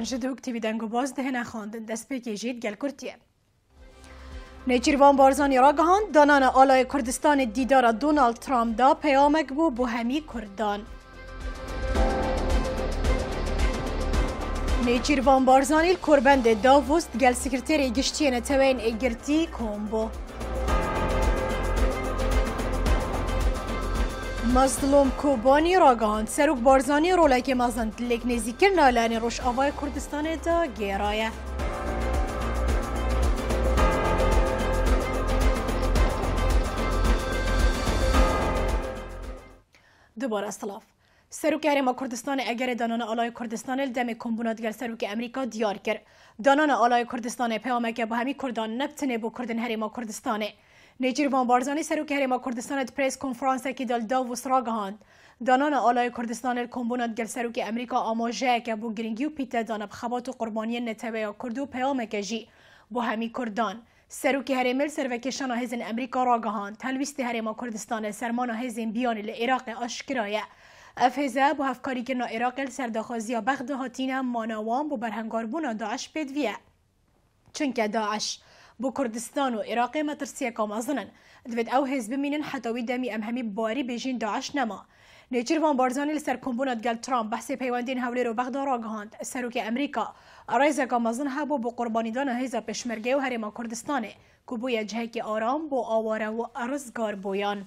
کردان جدوک تیوی دنگو باز ده نخواندن دست بکیجید گل کرتیه. نیچیروان بارزانی را گهاند دانان آلای کردستان دیدار دونالد ترامپ دا پیامک بو همی کردان. نیچیروان بارزانی کربند داوست گل سکرتری گشتین توین ایگرتی کومبو. مظلوم کوبانی را گهاند سروک بارزانی رولک مازند لیک نزیکر نالانی روش آوای کردستان دا گیرایه. دوباره استلاف سروک هرما کردستان اگر دانان آلای کردستان الدم کمبونات گل سروک امریکا دیار کرد دانان آلای کردستان پیامک با همی کردان نبتنه بو کردن هرما کردستانه. نیچیروان بارزانی سروک هرما کردستان پریس کنفرانس کی دال داووس را گهاند دانان آلای کردستان کمبونات گل سروک امریکا آماژه که بو گرینگی و پیته دانب خبات و قربانی نتبه کردو پیامک جی بو همی کردان سروک هرمل سروکشان هزن امریکا را گهاند تلویست هرما کردستان سرمان هزن بیان العراق آشکرایه افهزه بو هفکاری کرنا عراق سرداخازی بغد هاتین مانوان بو برهنگاربون داعش بدویه چونکه داعش بو کردستان و عراق مترسیه کامازنن دوید او حزب مینن حتاوی دمی همی باری بیجین داعش نما. نیچیروان بارزانی لسر کمبونات گل ترامپ بحث پیوندین حولی رو بغدا را گهاند سروک امریکا رایزه کامازن هبو بو قربانیدان هیزا پشمرگه و هرما کردستانه که بوی جهک آرام بو آواره و ارزگار بویان.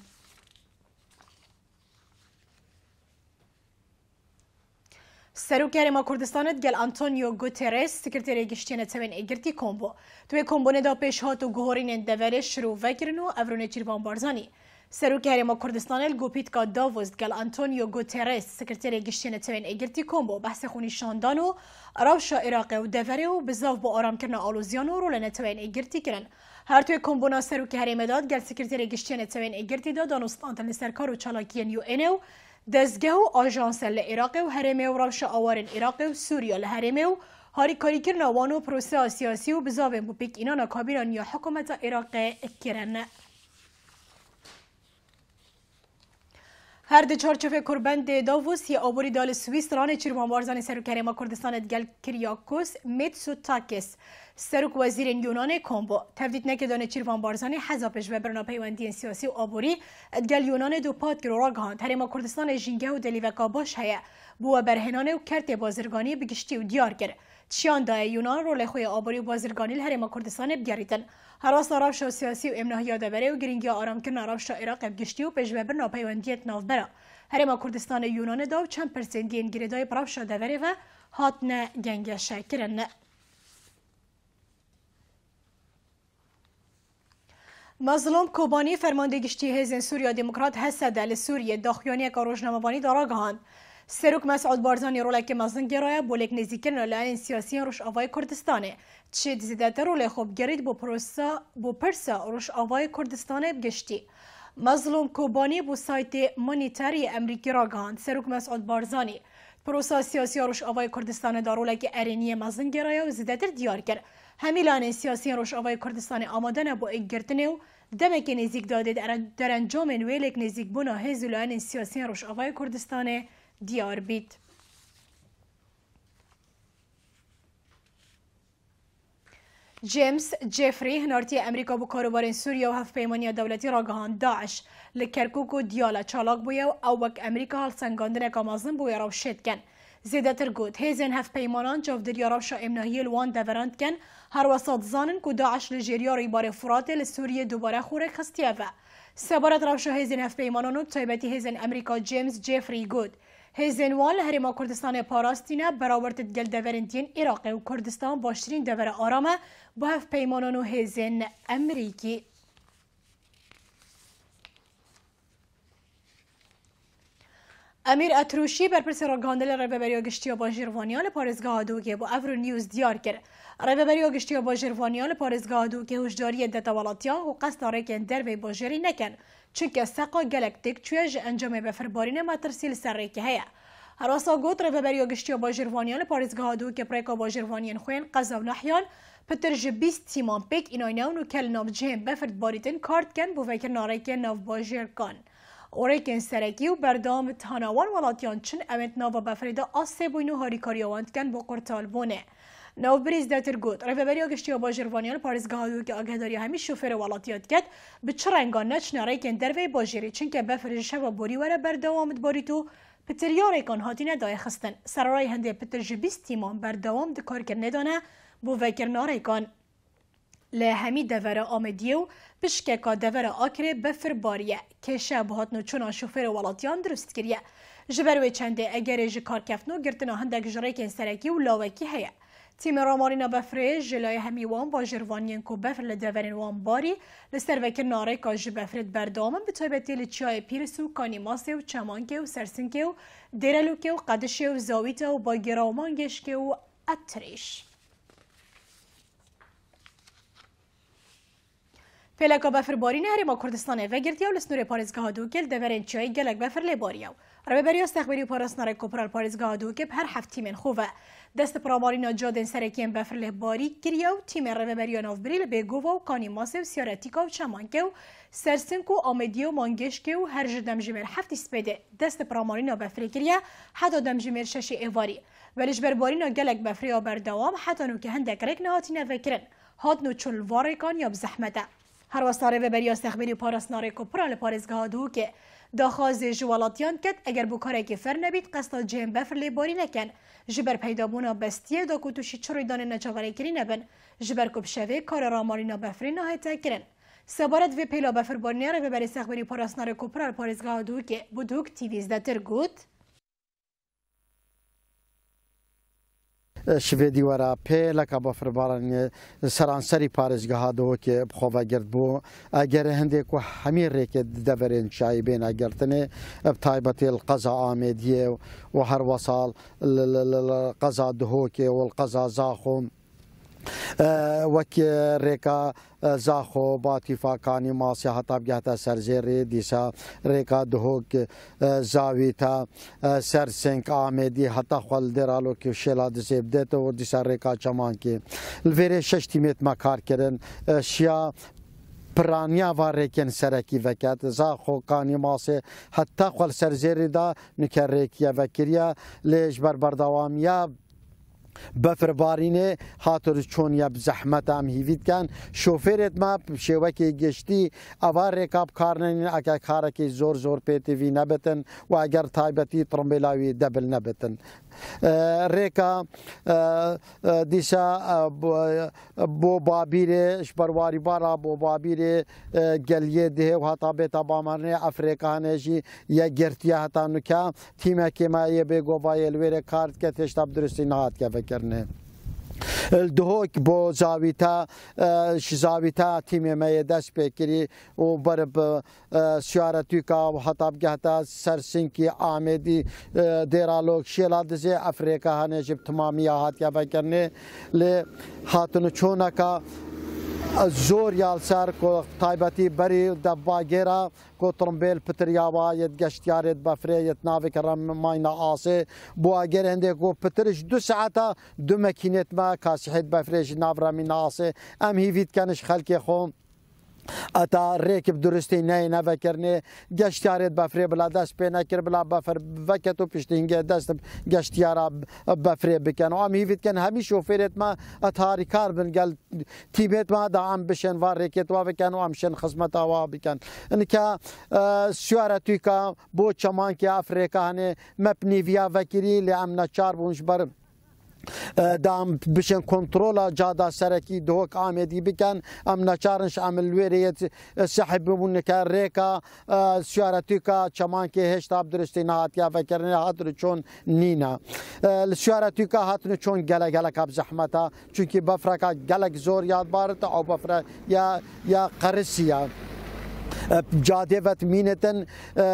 سروک هرما کردستانت گل آنتونیو گوترس سکرتری گشتین توین ایگرتی کومبو توی کومبونه دا پیش هات و گوهرین دوره شروع وگرن و افرو نیچیروان بارزانی سروک هرما کردستان الگوپیت کا داووست گل آنتونیو گوترس سکرتری گشتین توین ایگرتی کومبو بحث خونی شاندان و روشا عراق و دوره و بزاف با آرام کرنا آلوزیان و رولن توین ایگرتی کرن هر توی کومبونا سروک هرما داد گل سکرتری گشتین توین ایگرتی دا دانست آنتن سرکار و چالاکین یو انو دزگه و آژانس لعراق و هرمه و روش آوارن عراق و سوریا لهرمه و هاری کاری کرنا وانو پروسه سیاسی و بزاوین بو پیک اینانا کابیران یا حکومت عراق کرن. هر دو چارچوف کربند داووس یا آبوری دال سوئیس ران چیروان بارزانی سروک هرما کردستان گل کریاکوس میتسوتاکس سروک وزیر یونان کومبو تفدید نکردن چیروان بارزانی حزابش و برنا پیوندی سیاسی و آبوری گل یونان دو پاد را گهاند هرما کردستان جینگه و دلیوکا باش هیا بو برهنانه و کرت بازرگانی بگشتی و دیار کرد چیان دای یونان رول خوی آبوری و بازرگانی هرما کردستان بگریتن هراس روش سیاسی و امنهی داوره و گرینگی آرام کردن روش عراق بگشتی و پیش برنا پیوندیت ناوبرا هرما کردستان یونان داو چند پرسنتین گریدای روش داوره و هاتن گنگ شکرن. مظلوم کوبانی فرماندهگشتی هزن سوریا دموکرات حسد لسوریه داخیانی که روزنامه‌وانی دارا گهاند سروک مسعود بارزانی رولک مازن گرایه بولک نزیکن لعن سیاسی روش آوای کردستانه چه زیادتر رول خوب گرید بو پرسا روش آوای کردستانه بگشتی مظلوم کوبانی بو سایت مونیتری امریکی را گهاند سروک مسعود بارزانی پروسا سیاسی روش آوای کردستان دارولک ارینی مازن گرایه و زیادتر دیار کرد همیلان سیاسی روش آوای کردستان آماده نبو اگرتنه و دمک نزیک داده در انجام ویلک نزیک بنا هزولان سیاسی روش آوای کردستان دیار بید. جیمز جفری هنارتی امریکا بو کاروبار سوریا و هفت پیمانی دولتی را گهاند داعش لکرکوک و دیالا چالاک بویا و اوک امریکا حال سنگاندن کامازن بویا راو شد کن. زیادتر گود هیزن هفت پیمانان جافدری راوشا امنهی الوان دورند کن هر وسط زانن که داعش لجریا ریبار فرات لسوریه دوباره خوره خستیه و سبارت راوشا هیزن هفت پیمانانو تایبتی هیزن امریکا جیمز جفری گود هیزن وال هرما کردستان پاراستینه براورت گل دورندین عراق و کردستان باشترین دور آرامه با هفت پیمانانو هیزن امریکی. امیر اتروشی برپرس راگاندل ریببری گشتیا با ژروانیال پارزگاه دوگه با افرو نیوز دیار کرد. ریببری گشتیا با ژروانیال پارزگاه دوگه هشداری دتوالاتیا و قصد داره که در وی باجری نکن چونکه سقا گلکتیک چویج انجام بفربارین مترسیل سر که هیا. هراسا گوت ریببری گشتیا با ژروانیال پارزگاه دوگه پریکا با ژروانیان خوین قزا و نحیان پترج 20 تیمان پیک اینایناون و کل ناو جهم بفرد باریتن کارت کن بو فکر ناره که ناو باجر کن. اورکن سرکی و بردام تهاناوان ولاتیان چن امت ناوا بفریدا آسه بوینو هاریکاریاوانت کن با قرطال بونه. ناو بریز داتر گوت رفبری گشتیا باجروانیان پارێزگاهادو که آگهداری همی شوفر ولاتیات کد به چرنگان نچ نریکن دروی باجری چون که بفرش شوا بوری وره بردوامت باری تو پتریارکان هاتینه دای خستن سرای هنده پتر جبیست تیمان بردوام دکار کرنه دانه بو وکر ناریکان له همی دوره آمدیو پشکه که دوره آکره بفر باریه که شب هاتنو چون شوفر ولاتیان درست کریه جبروی چنده اگر جکار کفنو گرتنا هندک جریکن سرکی و لاوکی هیه تیم رامارینا بفره جلای همیوان با جروانین کو بفر لدورین وان باری لسر وکر ناره که جبفرد بردامن به تایبتی لچای پیرسو کانیماسه و چمانکه و سرسنکه و دیرلوکه و قدشه و زاویته و با گراومانگشکه و اتریش. پلکا بفر بارین هریما کردستان وگرتیا و لسنور پارێزگاها دوکل دورین چای گلک بفر لباریاو. رببری استخباری و پاراسنار کوپرال پارێزگاها دوکل هر هفت تیمن خوبه. دست پرامارینا جادن سرکیم بفر لباری کریاو تیم رببری نافبریل بگووا و کانیماسه و سیارتیکا و چمانکه و سرسنک و آمدی و مانگشکه و هر جدم جمر هفت اسپده دست پرامارینا بفر کریا حتی دم جمر شش ایواری. ولیش بربارینا گلک بفریا بردوام حتی نو که هندک رک نهاتی نفکرن هات نو چل وارکان یا بزحمته. هر وستاره و بری استخباری و پاراسنار کوپرال پارێزگاها دو که داخواز جوالاتیان کد اگر بکاره که فر نبید قصد جیم بفر لیباری نکن جبر پیدابونا بستیه دا کتوشی چروی دانه نجاوری کری نبن جبر کب شوه کار رامارینا بفری نهایتا کرن سبارت و پیلا بفر بارنیاره و بری استخباری و پاراسنار کوپرال پارێزگاها دو که بودوک تیویز داتر گوت شویدی ورا پیلک بفر بارن سرانسری پارێزگاها دو که بخواه گرد بو اگر هنده که همین ریک دورین چای بین اگرتنه بتایبتی القضا آمدیه و هر وصال القضا دهوکه و القضا زاخم وک ریکا زاخو باتیفا کانی ماسی حتی بگهتا سرزیری دیسا ریکا دهوک زاویتا سرسنک آمدی حتی خوال درالو که شیلا دزیب دیتا و دیسا ریکا چمان که الویره شش تیمیت ما کار کرن شیا پرانیا وارکن سرکی وکت زاخو کانی ماسی حتی خوال سرزیری دا نکر ریکیا وکریا لیش بردوامیا بفر بارینه هاتور چون یا زحمت هم هیوید کن شوفرت ما شوکی گشتی اوار رکاب کارنین اگر کارکی زور پیتوی نبتن و اگر تایبتی ترمبلاوی دبل نبتن ریکا دیسا بو بابیر شبرواری بارا بو بابیر گلیه ده و حتا بیتا بامرنه افریقا نجی یا گرتیا حتا نکا تیمه که ما یه بگو بای الویر کارت که تشتاب درستی نهات که فکرنه الدهوك بو زاويتا زاويتا تيمي ما دست بكري وبرب سيارتوكا وحتى بقهتا سرسنكي آمدي ديرالوك شيلادزي افريقيا هنجب تمامية هات يا فكرني ل هاتنو چونكا زور یالسر کو تایبتی بری دباگیرا کو ترمبیل پتریاوا یت گشتیارت بفره یت ناوی کرم ماینا آسه بو اگر هنده کو پترش 2 ساعتا 2 مکینت ما کاسحید بفرش ناورا من آسه ام هیوید کنش خلق خو اتا ریکب درستی نه نفکرنه گشتیارت بفره بلا دست پی نکر بلا بفر وکتو پشتینگه دست گشتیارا بفره بکن و هم هیوید کن همی شوفرت ما اتاری کار بن گل تیبت ما دا هم بشن وار ریکت وا بکن و همشن خدمت وا بکن انکا سیارتوی کا بو چمان که افریقا هنه مپنی ویا وکری لی امنا چار بونش بر دام بشن کنترل جادا سرکی دوک آمدی بکن ام نچارنش عمل ویریت سحب بمون که ریکا سیارتی کا چمان که هشتاب درستی نهات یا فکرنه هاتر چون نینا سیارتی کا هاتر چون گله کاب زحمتا چونکی بفرکا گلک زور یاد بارت او بفر یا قرسیا جاده وت مینتن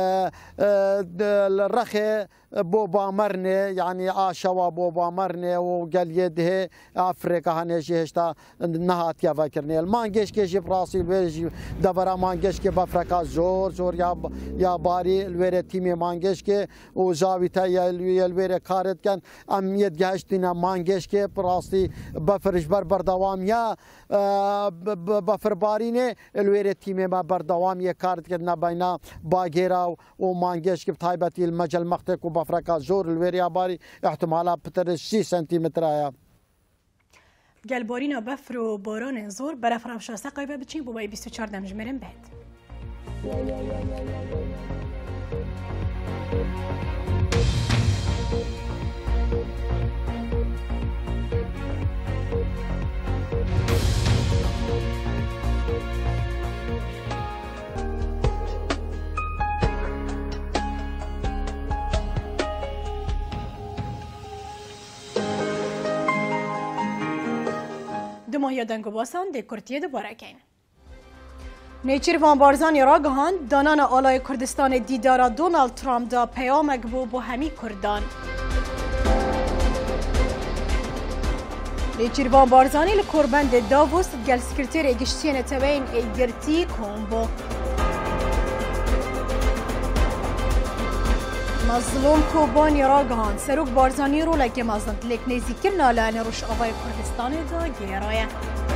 الرخي بو بامرنه يعني آشوا بو بامرنه وقال يده افريقيا هنشي هشتا نهات يا فكرني المانجش كيش براسي بيجي دبر مانجش كي بافريقيا زور يا باري الوير تيمي مانجش كي وزاويتا يا الوير كارت كان ام يدهشتنا مانجش كي براسي بفرش بردوام يا بفر بارينه الوير تيمي ما بردوام وامی کارت که نبینا باگیرا و مانگش که تایبتی المجل مختک و بفرکا زور الویریا باری احتمالا پتر 6 سانتیمتر آیا. گلبارینا بفر و باران زور برف رمشاسته قایبه بچین بو بای 24 دمجمرن بهد. ماهی دنگ و باسان ده کرتیه ده بارکین. نیچیروان بارزانی را گهاند دانان آلای کردستان دیدارا دونالد ترامپ دا پیامک بو همی کردان. نیچیروان بارزانی لکوربند داووس گل سکرتیر اگشتین تبین ایگرتی کومبو. مظلوم کوبانی را گهاند سروک بارزانی رو لگه مازند لیک نیزی کرنا لعنه روش آوای کردستان دا گیرایه.